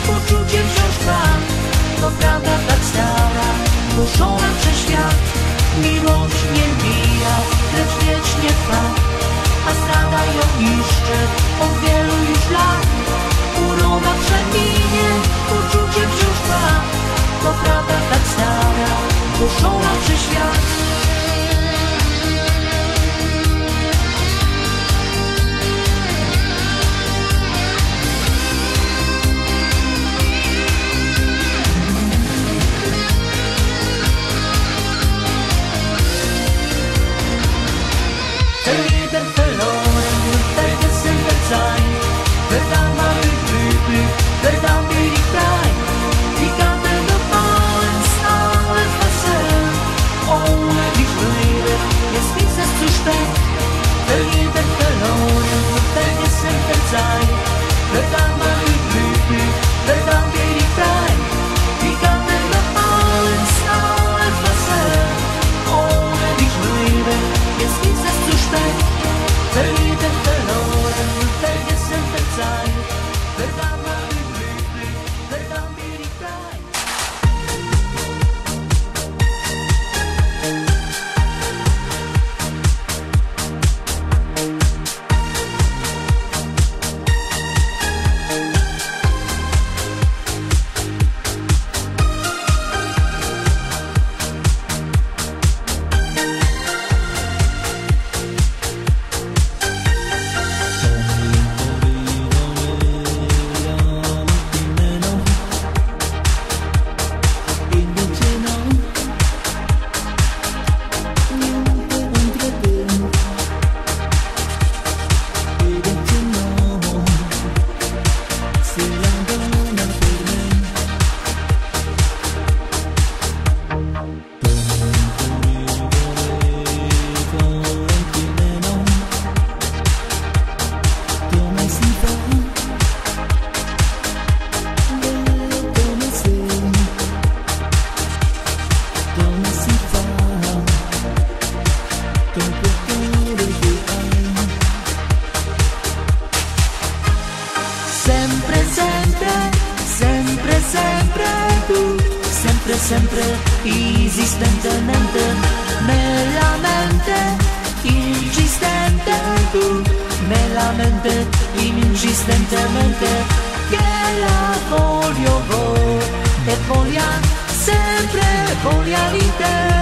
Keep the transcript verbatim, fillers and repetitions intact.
uczucie wciąż trwa. To prawda tak stara, głoszona przez świat. Miłość nie mija, lecz wiecznie trwa, a zdrada ją niszczy od wielu już lat. Uroda przeminie, uczucie wciąż trwa. To prawda tak stara, głoszona przez świat. Verlieben, verloren, vergessen, verzeihen. Verdammt mal glücklich, verdammt bin ich frei. Wie kann denn doch alles, alles passieren? Ohne dich leben, jetzt ist es zu spät. Verlieben, verloren, vergessen, verzeihen. Verdammt mal glücklich, verdammt bin ich frei. Wie kann denn doch alles, alles passieren? Ohne dich leben, jetzt ist es zu spät. Verlieben, verloren, vergessen, verzeihen. Verdammt mal glücklich, verdammt bin ich frei. Sempre, sempre, sempre, sempre tu, sempre, sempre, esistentemente, nella mente, insistente tu, nella mente, insistentemente, che la voglio voi, e voglia, sempre voglia di te.